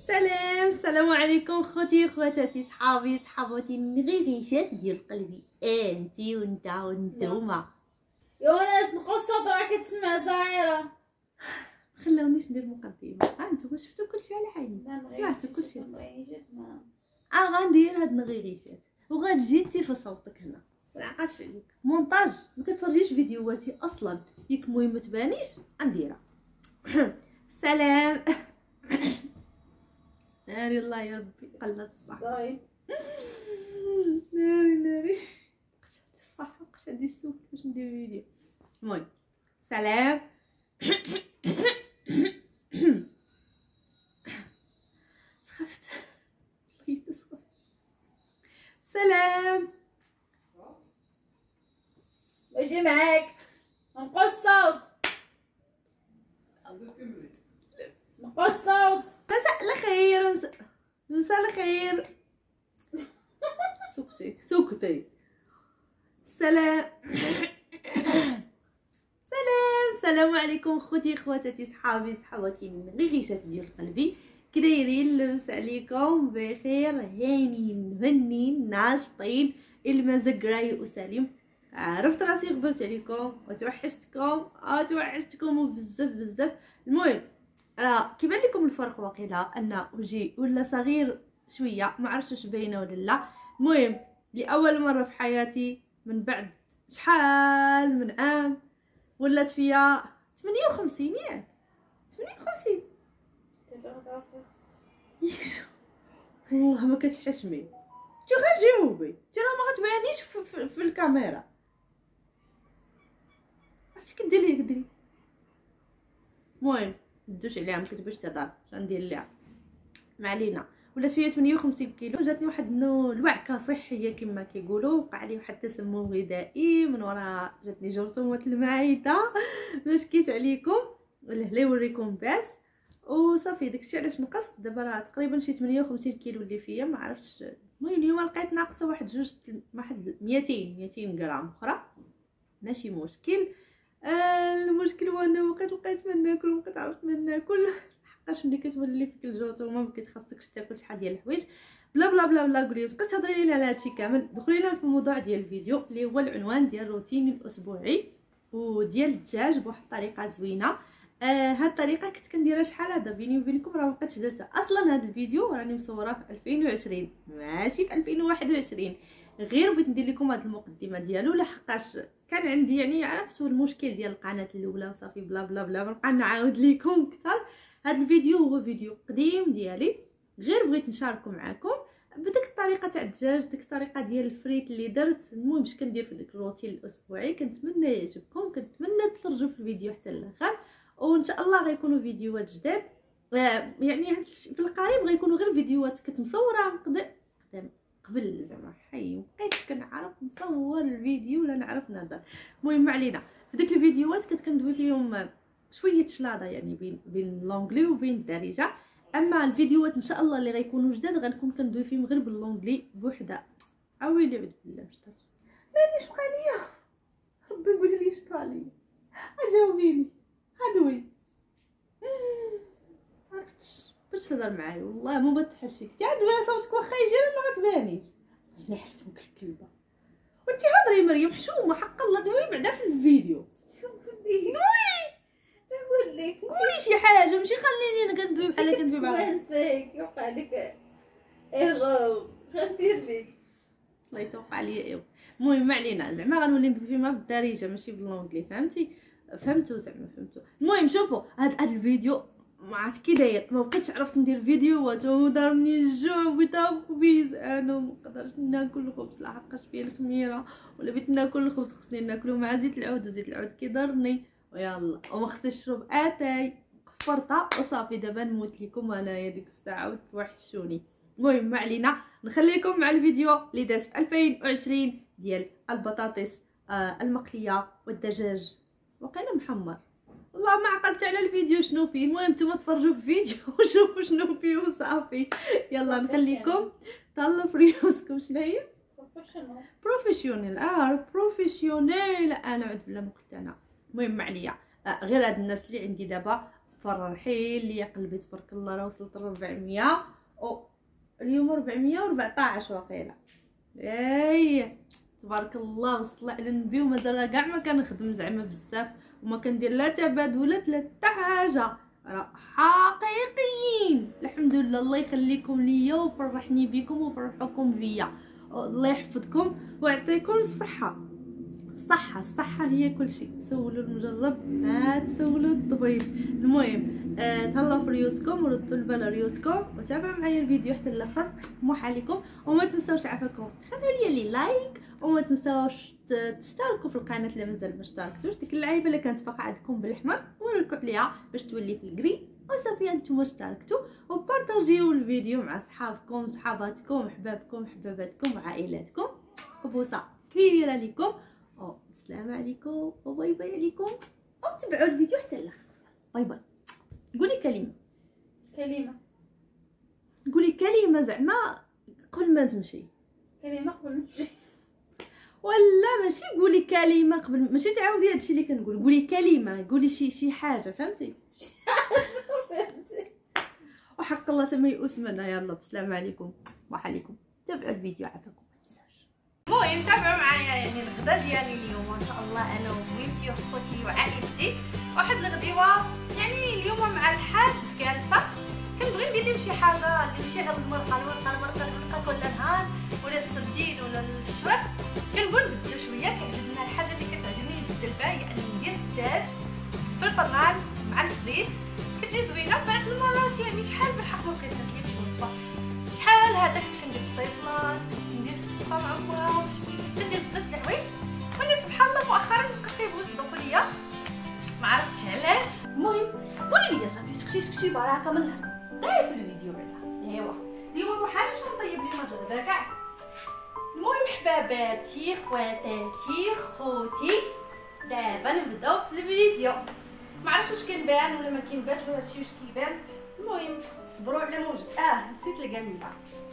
السلام عليكم خوتي خواتاتي صحابي صحاباتي النغيغيشات ديال قلبي، انتي وانت وانتوما. يونس نقصت راه كتسمع زهيره. خلاونيش ندير مقدمه. انتوما شفتوا كلشي على عيني، سمعتوا كلشي. غندير هاد النغيغيشات وغتجي انتي في صوتك هنا، ملعقاش عليك مونتاج. ما كتفرجيش فيديوهاتي اصلا، ياك المهم ما تبانيش نديرها. سلام. ناري الله يا ربي قلت الصح. ناري بقيت عندي الصح، بقيت عندي السوق باش ندير فيديو. المهم سلام. سخفت بقيت سخفت. سلام باجي معاك نقص الصوت نقص الصوت. مساء الخير مساء الخير. سكتي. سلام. السلام عليكم خوتي خواتاتي صحابي صحاباتي النغيغيشات ديال قلبي. كي دايرين؟ لاباس عليكم؟ بخير هانيين مهنين ناشطين المزق رايق وسليم. عرفت راسي غبرت عليكم وتوحشتكم بزاف. المهم راه كيبان لكم الفرق واقيلا ان وجهي ولا صغير شويه، ما عرفتش واش باينه ولا لا. المهم لاول مره في حياتي من بعد شحال من عام ولات فيا 58 ياك 58. والله ما كتحشمي انت، غنجاوبي انت راه ما غتبانيش في الكاميرا. اش كديري؟ المهم ندوش عليها، ما كتبغيش تهضر، اش غندير ليها؟ ما علينا. ولات فيا 58 كيلو. جاتني واحد الوعكه صحيه كما كيقولوا، وقع لي واحد التسمم غذائي، من وراء جاتني جرثومه المعده. ما شكيت عليكم ولا لا يوريكم باس وصافي. داكشي علاش نقصت. دابا راه تقريبا شي 58 كيلو اللي فيا، ما عرفتش. المهم اليوم لقيت ناقصه واحد 200 غرام اخرى، ماشي مشكل. المشكل هو انه لقيت ما ناكل وبقيت عرفت ما ناكل. حقاش ملي كتولي فيك الجرثومه ما كيتخصكش تاكل شحال ديال الحوايج. بلا بلا بلا بلا. قولي تبقاي تهضري لينا على هادشي كامل. دخلي لنا في الموضوع ديال الفيديو اللي هو العنوان ديال روتيني الاسبوعي وديال الدجاج بواحد الطريقه زوينه. هاد الطريقه كنت كنديرها شحال هذا بيني وبينكم، راه مابقيتش درتها اصلا. هاد الفيديو راني مصوره في 2020 ماشي في 2021. غير بغيت ندير لكم هاد المقدمه ديالو لحقاش كان عندي يعني عرفتوا المشكل ديال القناه الاولى وصافي. بلا بلا بلا ما نبقى نعاود لكم اكثر. هاد الفيديو هو فيديو قديم ديالي، غير بغيت نشاركه معكم بديك الطريقه تاع الدجاج، ديك الطريقه ديال الفريت اللي درت. المهم اش كندير في ديك الروتين الاسبوعي. كنتمنى يعجبكم، كنتمنى تفرجوا في الفيديو حتى الاخر، وان شاء الله غيكونوا فيديوهات جداد. يعني في القريب غيكونوا غير فيديوهات كنت مصوره قبل زعما حي بقيت كنعرف نصور الفيديو ولا نعرف نهضر. المهم ما علينا. في ديك الفيديوهات كنت كندوي فيهم شويه شلاضه، يعني بين لونجلي وبين الدارجه. اما الفيديوهات ان شاء الله اللي غيكونوا جداد غنكون كندوي فيهم غير باللونجلي بوحده. اويلي عبد بالله مشطر مانيش بقى ليا. ربي يقول لي شطرا ليا. اجاوبيني هادوي. عرفتش باش تهضر معايا والله ما بتحشيك. انت عاد بلا صوتك واخا يجي ما غتبانيش. انا حلفك الكلبه. وانت هضري مريم حشومه حق الله. دوي بعدا في الفيديو. نقول لك قولي شي حاجه ماشي خليني انا كندوي بحال كندوي معاك. نسيك يوقع لك ايغو غندير لك الله يتوقع عليا. المهم ما علينا. زعما غنولي ندوي فيما بالدارجه ماشي باللونجلي. فهمتوا زعما فهمتوا. المهم شوفوا هاد الفيديو ما عرفت كي داير. ما بقيتش عرفت ندير فيديوهات ودارني الجوع بغيت خبيز. انا ما نقدرش ناكل الخبز لحقاش فيا الخميره، ولا بغيت ناكل الخبز خصني ناكلو مع زيت العود، وزيت العود كيضرني ويلا. وما خصنيش نشرب اتاي. قفرتها وصافي. دابا نموت لكم انايا ديك الساعه وتوحشوني. المهم ما علينا. نخليكم مع الفيديو اللي داز في 2020 ديال البطاطس المقليه والدجاج وقيلا محمر. والله ما عقلت على الفيديو شنو فيه. المهم نتوما تفرجوا في الفيديو وشوفوا شنو فيه وصافي. يلا نخليكم تهلاو في ريوسكم. شنو هي بروفيسيونيل؟ بروفيسيونيل. انا عاد بلا ما قلت انا. المهم ما عليا. غير هاد الناس اللي عندي دابا فرحي لي يا قلبي تبارك الله، راه وصلت 400 او اليوم 414 واقيلا. اي تبارك الله، وصلت على النبي ومازال كاع ما كنخدم زعما بزاف وما كندير لا تعباد ولا حتى حاجه، راه حقيقيين. الحمد لله، الله يخليكم ليا وفرحني بكم وفرحكم بيا، الله يحفظكم ويعطيكم الصحه. الصحه هي كل شيء. سولوا المجرب ما تسولوا الطبيب. المهم تهلاو في ريوسكم وردوا البال ريوسكم وتابعوا معايا الفيديو حتى الاخر. موح عليكم، وما تنساوش عافاكم تخلوا لي لايك، وما تنساوش تشتركوا في القناه اللي مازال ما اشتركتوش. ديك اللعيبه اللي كانت فاقعه عندكم بالاحمر وركوا عليها باش تولي في الجري، وصافي انتم اشتركتوا، وبارطاجيو الفيديو مع صحابكم صحاباتكم حبابكم حباباتكم وعائلاتكم. وبوسه كبيره لكم، السلام عليكم وباي باي عليكم، وتابعوا الفيديو حتى الاخر. باي باي. قولي كلمه زعما قبل ما تمشي. كلمه قبل ما نمشي ولا ماشي قولي كلمه قبل، ماشي تعاودي هادشي اللي كنقول، قولي كلمه، قولي شي حاجه، فهمتي؟ وحق الله تما يئوس منا. يلا بالسلام عليكم وعليكم، تابعوا الفيديو عافاكم ما تنساوش. المهم تابعوا معايا يعني الغدا ديالي اليوم ان شاء الله، انا وبنتي وخوتي وعائلتي. واحد الغديوه يعني اليوم مع الحال جالسه كنبغي ندير لهم شي حاجه اللي ماشي غير المرقه ولا النهار ولا السردين ولا الشرب. كنقول نبدلو شويه، كيعجبنا الحاجه اللي كتعجبني نبدل بها هي انني ندير الدجاج في الفران مع الزيت، كتجي زوينه. بعض المرات يعني شحال بالحق ما بقيت ناكل شي وصفه، شحال هذاك كندير بصيفلاص، كندير السكر معمره، كندير بزاف د الحوايج. ولكن سبحان الله مؤخرا بقى كيبغيو يصدقوا ليا، ما عرفتش علاش. المهم قولي لي صافي سكتي بركه من داير في الفيديو بعدا. ايوا اليوم ما حاجه باش نطيب لكم الغدا كاع. المهم حباباتي خواتاتي خوتي، دابا نبداو في الفيديو. ما عرفتش واش كيبان ولا ما كيبانش ولا هادشي واش كيبان. المهم صبروا على موجد. نسيت الكاميله.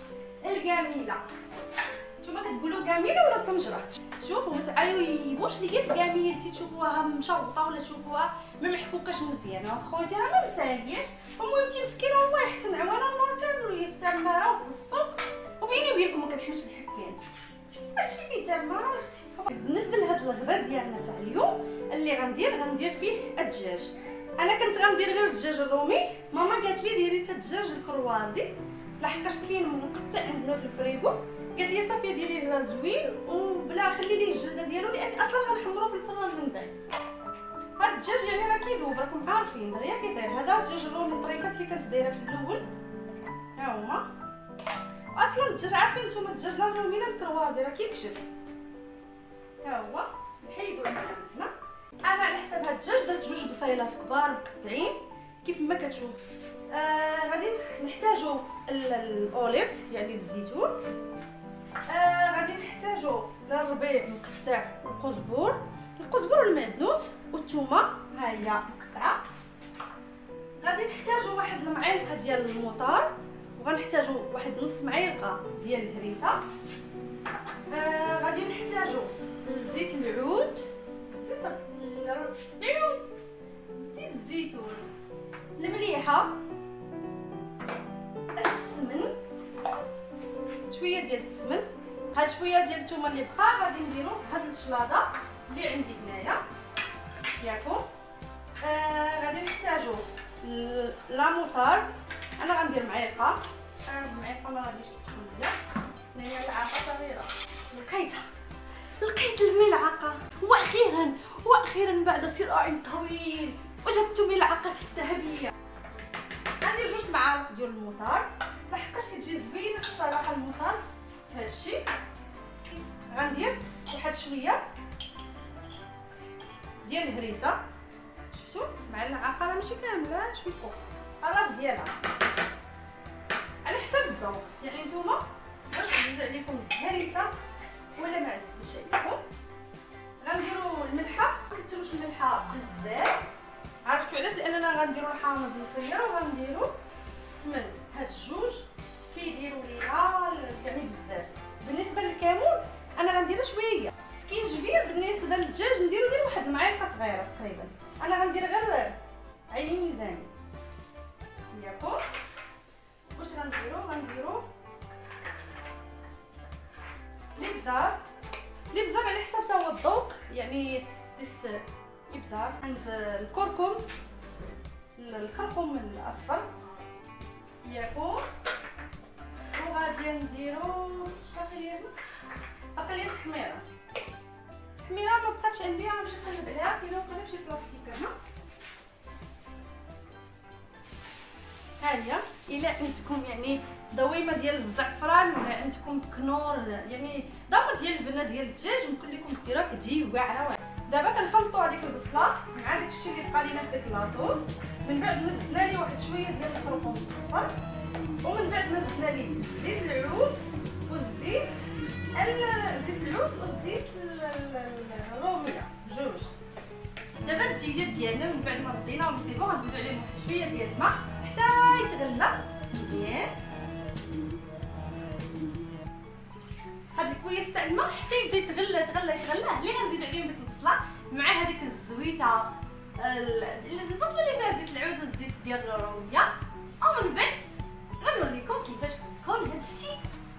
نتوما كتقولوا كاميله ولا طنجره؟ شوفوا ما تعايبوش ليا في كاميلتي تشوفوها مشوطه ولا تشوفوها ما محكوكاش مزيان. خوتي راه ما مسالياش. المهم تي مسكينه الله يحسن عوانا، النهار كامل وهي في التماره وفي السوق، وبيني وبينكم ما كنحمش الحكان، ماشي في تماره اختي. بالنسبه لهاد الغدا ديالنا تاع اليوم اللي غندير فيه الدجاج. انا كنت غندير غير الدجاج الرومي، ماما قالت لي ديري حتى الدجاج الكروازي لحقاش كاين مقطع عندنا في الفريغو. قالت لي صافي ديريه زوين وبلا خلي ليه الجلده ديالو، لان اصلا غنحمرو في الفران من بعد. هاد الدجاج يعني راه كيذوب، راكم عارفين دغيا كيطير. هذا الدجاج الرومي الطريفات اللي كنت دايره في الاول ها هما. اصلا الدجاج عارفين نتوما الدجاج لا الرومي لا الكروازي راه كيكشف. ها هو نحيدو هنا. انا على حساب هاد الدجاج درت 2 بصيلات كبار مقطعين كيف ما كتشوف. غادي نحتاجو الاوليف يعني الزيتون. غادي نحتاجو الربيع مقطع، القزبر المعدنوس والثومه ها هي مقطعه. غادي نحتاجو واحد المعلقه ديال المطار، وغنحتاجو واحد نص معلقه ديال الهريسه. غادي نحتاجو زيت العود، زيت الزيتون، المليحه، السمن، شويه ديال السمن. هاد شويه ديال الثومه اللي بقى غادي نديرو في هاد الشلاضه اللي عندي هنايا ياكم. غادي نحتاجو لا موطار، انا غندير معلقه. المعلقه ما غاديش تكون ليا، خصني ملعقه صغيره. لقيت الملعقه، واخيرا بعد صراع طويل وجدت ملعقتي الذهبيه. غندير 2 معالق ديال المطار لحقاش كتجي زوينه الصراحه المطار في هادشي. غندير واحد شويه ديال الهريسه، شفتوا مع المعلقه راه ماشي كامله، شويه فوق الراس ديالها على حسب الذوق. يعني نتوما واش عزيز عليكم الهريسه ولا ما عزيزش عليكم. غنديروا الملحه، ما كتروش الملحه بزاف، عرفتوا علاش؟ لاننا غنديروا الحامض مصير وغنديروا السمن. هاد الجوج كيديروا لينا يعني بزاف. بالنسبه للكمون انا غنديرها شويه. سكينجبير بالنسبه للدجاج ندير واحد المعلقه صغيره تقريبا. انا غندير غير عيني ميزاني غنديرو الابزار على حسب تا هو الذوق، يعني ديس ابزار. عند الكركم، الخرقوم الاصفر ياكو، وغادي نديرو باقي لي التحميره ما بقاتش عندي، غنمشي نقلب عليها، كاينه وقيلا فشي بلاصتيك هنا. ها هي. الا عندكم يعني ضويمه ديال الزعفران ولا عندكم كنور، يعني ضوء ديال البنه ديال الدجاج، ممكن لكم ديروها كتجي واعره. دابا كنخلطوا هذيك البصله مع داكشي اللي بقى لينا في داك لاصوص. من بعد نزلنا ليه واحد شويه ديال الخرقوم الصفر، ومن بعد نزلنا ليه زيت العود والزيت والزيت الروميه بجوج. دابا الدجاج ديالنا من بعد ما ردينا ونطيبو غنزيدو عليه واحد شويه ديال الماء حتى يتغلى مزيان. هاد الكويس تاع الماء حتى يبدا يتغلى اللي غنزيدو عليهم ديك البصله مع هذيك الزويته، البصله اللي فيها زيت العود والزيت ديال الروميه. ومن بعد غنوريكم كيفاش كون هادشي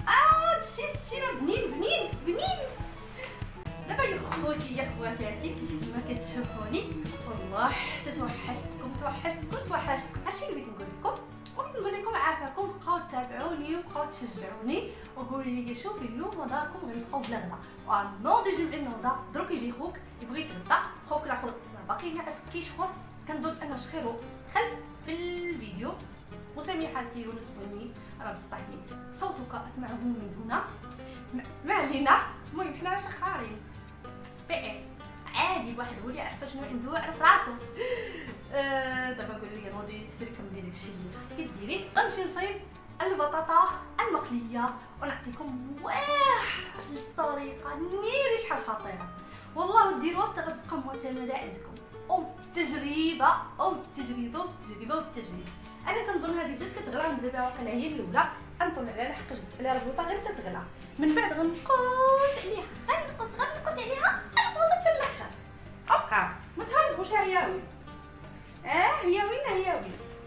بنين. دابا يا خوتي يا خواتاتي كيف ما كتشوفوني والله حتى توحشتكم هادشي اللي بغيت نقول لكم، وبغيت نقول لكم عافاكم، بقاو تابعوني وبقاو تشجعوني وقولوا لي شوفي اليوم داركم غنبقاو بلا غدا، ونوض يجي مع النوضه دروك يجي خوك يبغي يتغدى، خوك الاخر باقي ناعس كيشخر. كنظن انا شخيرو دخل في الفيديو وسميحه يونس بني، انا بصح نيت صوتك اسمعه من هنا، ما علينا. المهم حنا شخارين بي اس عادي، واحد هو اللي يعرف شنو عنده يعرف راسو. دابا قولي لي نوضي سيري كملي داكشي اللي خصك ديري. غنمشي نصايب البطاطا المقليه ونعطيكم واحد الطريقه نيري شحال خطيره والله، وديروها حتى غتبقى معتمده عندكم. والتجربه انا كنظن هذه بدات كتغلى. من دابا واقيلا هي الاولى غنطول عليها لحق جزت عليها البوطه غير تتغلى، من بعد غنقص عليها البوطه حتى الاخر. ابقى ما تهربوش، هي وين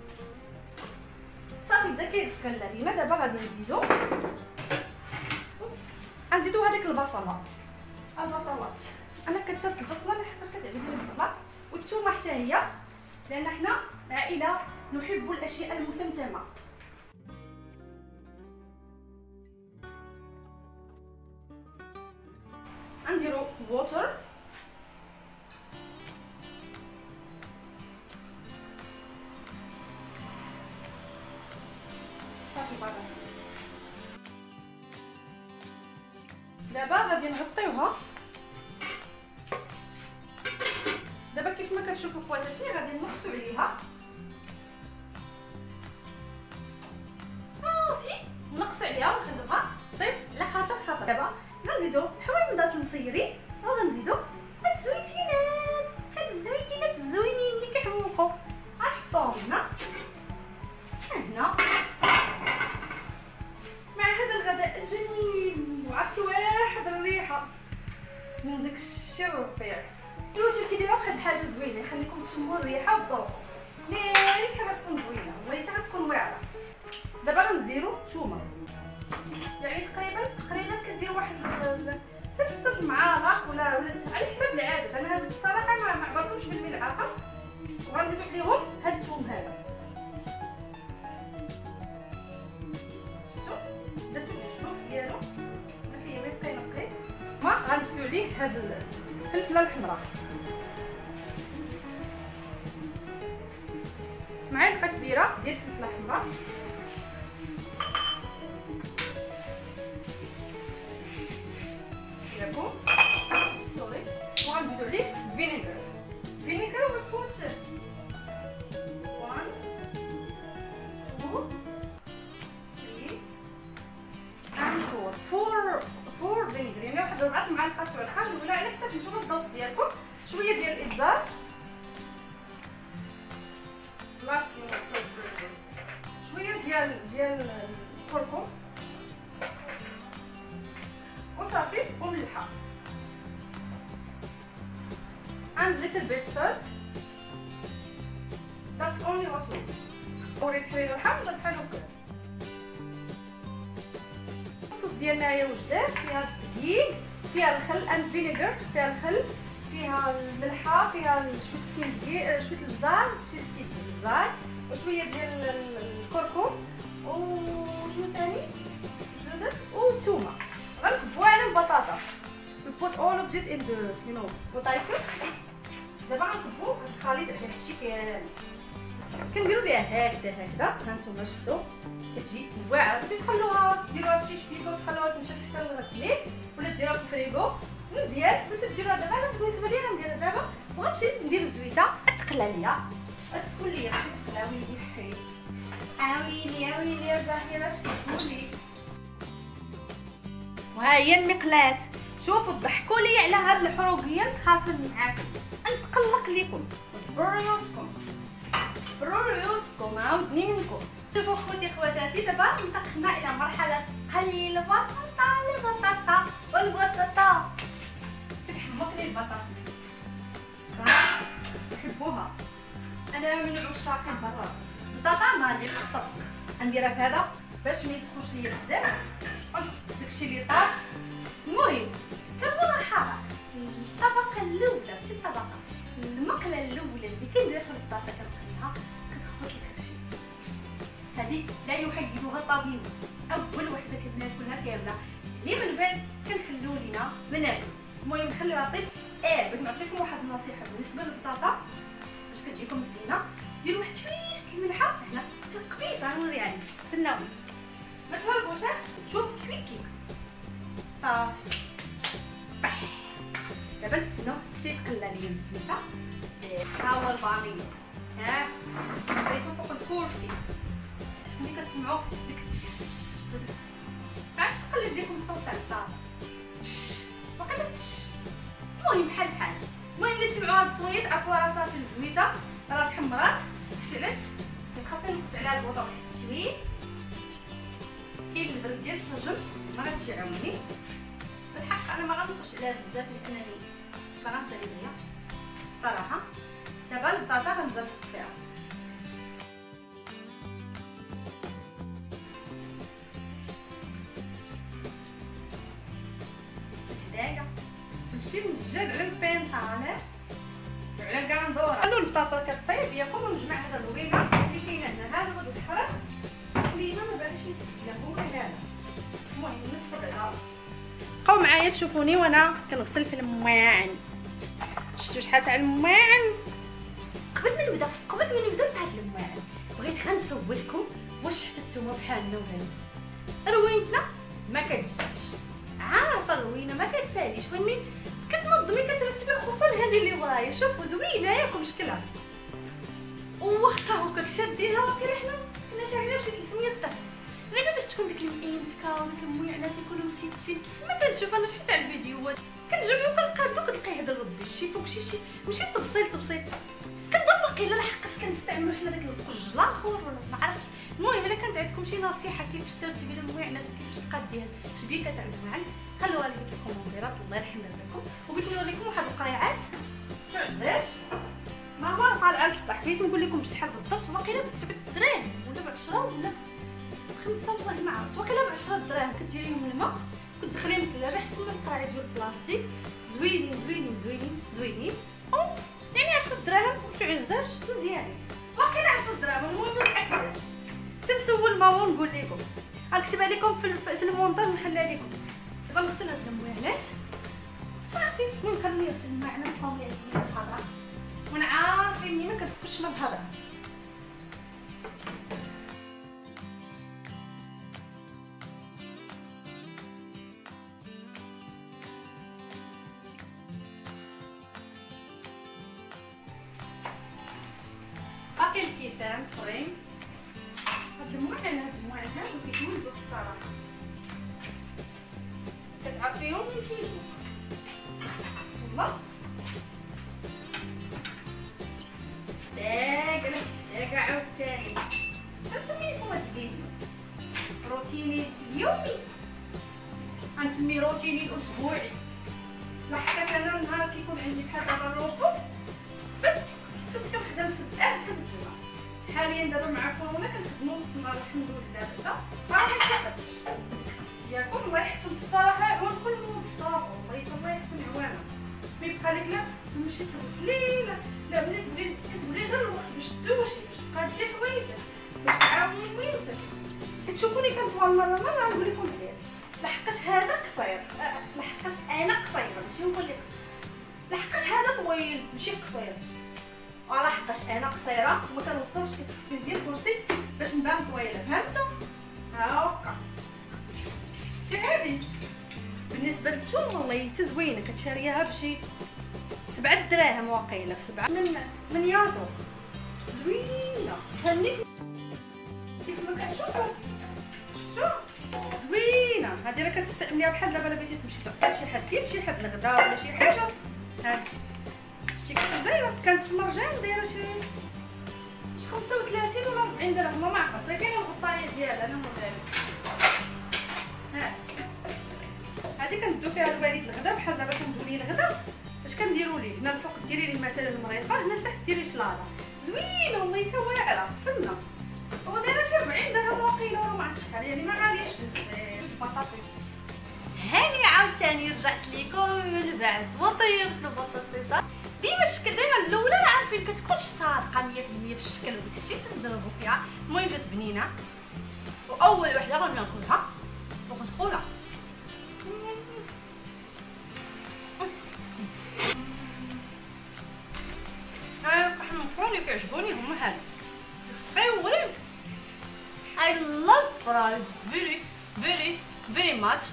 صافي بدا كيتغلى لينا. دابا غادي نزيدو هذيك البصلات. انا كثرت البصله لحقاش كتعجبني البصله والثومه حتى هي، لان حنا عائله نحب الاشياء المتمتمه. غنديرو ووتر صافي بقى. دابا غادي نغطيوها. دابا كيف ما كتشوفوا خواتاتي غادي نقصوا عليها صافي، نقص عليها ونخلوها طيب على خاطر. دابا غنزيدو الحويمضات المصيرين وغنزيدو الزويتينات، هاد الزويتينات الزوينين اللي كيحمقوا غنحطوهم هنا مع هذا الغداء الجميل. وعرفتي واحد الريحه من داكشي الرفيع. اليوتيوب كيديروا واحد الحاجه زوينه يخليكم تشموا الريحه وتذوقوا، ماشي شحال غتكون زوينه والله حتى غتكون واعره. دابا غنديروا الثومه، يعني تقريبا كدير واحد 6 المعالق ولا على حساب العدد. انا هذا بصراحه ما عبرتهمش بالملعقه. وغنزيدو عليهم هاد الثوم هذا، شفتوا درتو الجلوف ديالو ما فيه ما يبقى ينقي. ما غنزيدو عليه هاد الفلفله الحمراء، معلقه كبيره ديال الفلفله الحمراء، ياكم سوري. وغنزيدو عليه فينيغر وغنكون 1 2 3 4 فينيغر، يعني واحد 4 معالق تاع الخل، ولا على حسب نشوفوا الذوق ديالكم. شويه ديال الابزار، شويه ديال الكركم وصافي، وملحه and little bit salt. That's only what we need. وريت حرير الحامض بحال هكا ديالنا وجدات، فيها الدقيق، فيها الخل اند فينيغر، فيها الخل، فيها الملحه، فيها شويه سكين ديال شويه البزار، شي سكين ديال البزار، وشويه ديال الكركم، وشنو ثاني زادت والثومه. غنكبوها على البطاطا. we put all of this in the potatoes. دابا غنكبو هاد الخليط على هادشي كامل، كنديرو ليها هكذا ها نتوما شفتو كتجي واعره. تخلوها ديروها في شي شبيكه وتخلوها تنشف حتى الليل، ولا ديروها في الفريغو مزيان. بغيتو ديروها دابا، انا بالنسبه لي غنديرها دابا، وغنمشي ندير الزويته تقلى ليا، غتسكن ليا غتمشي تقلى. ويلي حي عاويلي عاويلي يا زهيره اش كتقولي. وها هي المقلاة. شوفوا ضحكوا لي على هاد الحروقيه نتخاصم معاكم، نتقلق ليكم بروريوسكم عاودني منكم. شوفوا خوتي خواتاتي، دابا انتقلنا الى مرحله قلي البطاطا والبطاطا. كتحمقني البطاطس صح، تحبوها. انا من عشاق البطاطس. البطاطا ما نديرش الطبس، نديرها في هذا باش ما يسخنش ليا بزاف، ونحط داكشي اللي طاب. المهم كنبغي حاره الطبقه الاولى، ماشي الطبقه، المقله الاولى اللي كندير في البطاطا كنخليها كنخبط الكرشي. هذه لا يحيدها طبيب. اول وحده كناكلها كامله، اللي من بعد كنخليو لينا ما ناكل. المهم نخليوها طيب. بغيت نعطيكم واحد النصيحه بالنسبه للبطاطا باش كتجيكم زوينه. ديروا واحد شويه الملحه هنا في القبيصه، غنوري يعني استناوني ما تهربوش. شوف شويه كيك صافي. دابا نتسناو حتى يتقلى ليا الزويته. ها هو الباميه، ها حطيتو فوق الكرسي. ملي كتسمعوا ديك علاش نقلب لكم الصوت تاع البطاطا وقيلا المهم بحال بحال. المهم ملي تسمعوا هاد الصويت عرفوا راه صافي الزويته راه تحمرات. داكشي علاش خاصني نقص عليها البوطه واحد شويه. كاين البرد ديال الشجر ما غاديش يعاوني بالحق. انا ما غنبقاش عليها بزاف لانني ما غنسالي بيها صراحه. دابا البطاطا غنبدا نحط فيها هدايا كلشي مجاد على البينطالير وعلى الكاندورا. خلو البطاطا كطيب ياكم، ونجمع هذا الوينه اللي كاينه هنا. هذا غادي يتحرك ولينا ما باغيش يتسلى هو هذا. المهم نصبر عليها. بقاو معايا تشوفوني وانا كنغسل في المواعن. شفتوا شحال تاع المواعن. قبل ما نبدا بهاد المواعن بغيت غنسولكم واش حتى نتوما بحالنا ولا روينتنا ما كتجيش. عارفه الروينه ما كتساليش، ولكن كتنظمي كترتبي خصوصا هذه اللي ورايا. شوفوا زوينه ياكم شكلها، وواخا هكاك شادينها ولكن حنا كنا شارينا بشي 300 درهم. زعما باش تكون ديك الانتكا وديك المويعنات يكونوا مسيتفين. كيف ما كنشوف انا شحال تاع الفيديوهات كنجربو كنقادو كتلقى يهضر ربي شي فوق شي ماشي تبسيط كنظن واقيلا لحقاش كنستعملوا حنا داك القج الاخر ولا ما عرفتش. المهم الا كانت عندكم شي نصيحه كيفاش ترتبي المويعنات وكيفاش تقادي هاد الشبيكه تاع الموعن خلوها لي في الكومونتيرات الله يرحم والديكم. وبغيت نوري لكم واحد القريعات تاع عزاز ما طالعه للسطح. بغيت نقول لكم بشحال بالضبط، واقيلا ب9 دراهم ولا ب10 ولا ب5 والله ما عرفت، واقيلا ب10 دراهم. كديريهم الماء كتدخليهم الثلاجه حسن من القرعه ديال البلاستيك زوينين يعني 10 دراهم وتعزاج مزيانين. واقيلا 10 دراهم. المهم متاكداش تنسول ماما ونقول لكم غنكتبها لكم في المونتاج نخليها لكم. دابا نغسل هاد المويعنات صافي. المهم خلوني نغسل الماعن نحطهم ليها الهضره وانا عارفين ما كنسكتش من الهضره. باقي الكيسان فريم. هاد الموعن هادو كيتولدو الصراحه كتعرفيهم من كيجيو والله. داك عاوتاني غنسميلكم هاد الفيديو روتيني اليومي، غنسميه روتيني الاسبوعي. لحقاش انا النهار كيكون عندي بحال دابا الروبو السبت كنخدم 6 الجمعه. حاليا دابا مع كورونا كنخدمو نص النهار الحمد لله. دابا ما كنخدمش ياكم الله كتشوفوني كنطول مره نقول لكم علاش. لحقاش هذا قصير، لحقاش انا قصيره ماشي نقول لك، لحقاش هذا طويل ماشي قصير، ولحقاش انا قصيره وما كنوصلش خصني ندير كرسي باش نبان طويله. فهمتوا؟ هاكا هادي. بالنسبه للثوم والله حتى زوينه، كتشريها بشي 7 دراهم واقيلا، ب7 من يورو. زوينه فهمتي كيف ما كتشوفوا. شوف زوينه هادي، راه كتستعمليها بحال دابا الا بغيتي تمشي تعطي شي حد، دير شي حد الغدا ولا شي حاجه. هادي شتي كيفاش دايره، كانت في مرجان دايره شي 35 ولا 40 درهم ما عرفت، راه كاينه الغطايه ديالها انا موريها. هادي كندو فيها الوالد الغدا، بحال دابا كندو ليه الغدا اش كنديروا ليه هنا الفوق، ديري ليه مثلا المريقه، هنا لتحت ديري شلاضه. زوينه والله حتى واعره فنه، ودايره شي 40 درهم واقيلا ولا ما عرفتش شحال، يعني ما غالياش بزاف. البطاطس هاني عاوتاني رجعت لكم من بعد وطيبت البطاطسه. ديما الشكل ديما الاولى عارفين كتكونش صادقه 100% في الشكل وداكشي كنجربوا فيها. المهم جات بنينه، واول وحده غناكلها وغتدخلها. اللي كيعجبوني هما هاد صغيورين. I love fries very much.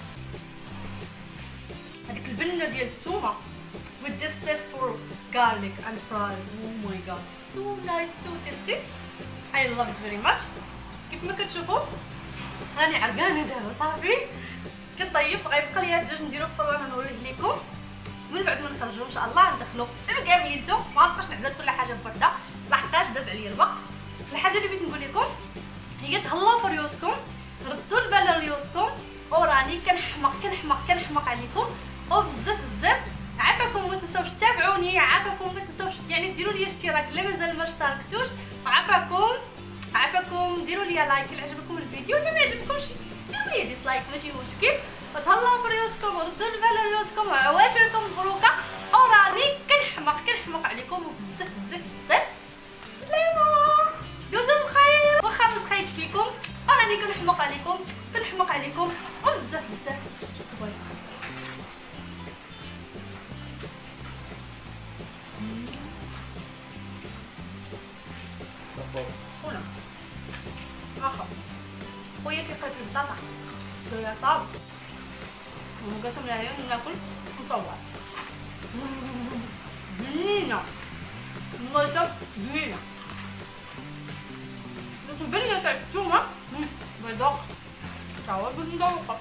هذيك البنه ديال الثومه with this taste for garlic and fries. Oh my god, so nice, so tasty. I love it very much. كيف ما كتشوفوا راني عرقانه دابا صافي كطيب. غيبقى ليا الدجاج نديرو في الفران نوريه لكم من بعد ما نخرجوا ان شاء الله ندخلوا كاملينتو. ما نبقاش نعزل كل حاجه بوحدها لحقاش داز عليا الوقت. الحاجه اللي بغيت نقول لكم هي تهلاو في ريوسكم، ردوا البال لريوسكم، وراني كنحمق عليكم وبزاف. عافاكم ما تنساوش تتابعوني، عافاكم ما تنساوش يعني ديروا لي اشتراك الا مازال ما اشتركتوش، عافاكم ديروا لي لايك الا عجبكم الفيديو، الا ما عجبكمش ديروا لي ديسلايك ماشي مشكل. وتهلاو في ريوسكم وردوا البال لريوسكم وعواشركم مبروكه، وراني كنحمق عليكم بزاف. سلامه دوزو بخير، واخا ما سخيتش فيكم وراني كنحمق عليكم وبزاف. واخا خويا كيقاتل البطاطا يا طاب ونقسم لها ناكل نصور. زوينه البنه تاع الثومه بيضاء تاع مذوقه.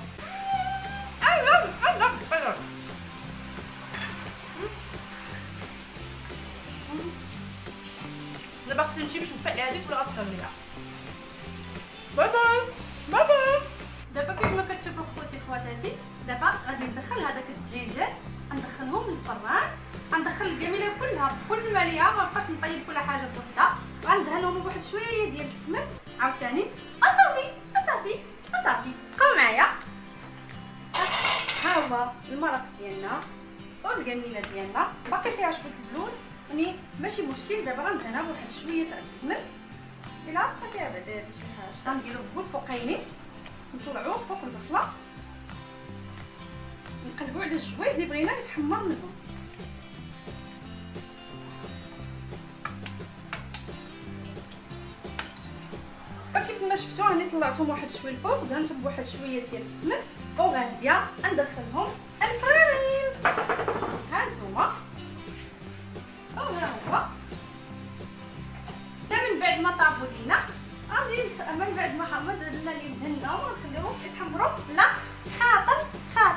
دابا خصني نمشي باش نفعل هذيك ولا غتخليها. باي دابا كيف ما كتشوفوا خوتي خواتاتي، دابا غادي ندخل هذاك الدجاجات ندخلهم للفران، غندخل الكاميله كلها بكل ما ليها، ما بقاش نطيب كل حاجه بوحدها. غندهنهم بواحد شويه ديال السمن عاوتاني وصافي. بقاو معايا. ها هو المرق ديالنا والكاميله ديالنا باقي فيها شويه البلون، يعني ماشي مشكل. دابا غندهنها بواحد شويه تاع السمن، الا بقى فيها بعدا شي حاجه غنديرو بول فوقيني، نطلعوه فوق البصله، نقلبوا على الجويه اللي بغينا يتحمر منهم. كيف ما شفتوا راني طلعتهم واحد شويه الفوق، دهنتهم بواحد شويه ديال السمن، وغاديه ندخلهم الفران. ها نتوما ها هو. من بعد ما طابوا لينا غادي من بعد ما درنا ليه دهنا ونخليهم يتحمروا لا خاطر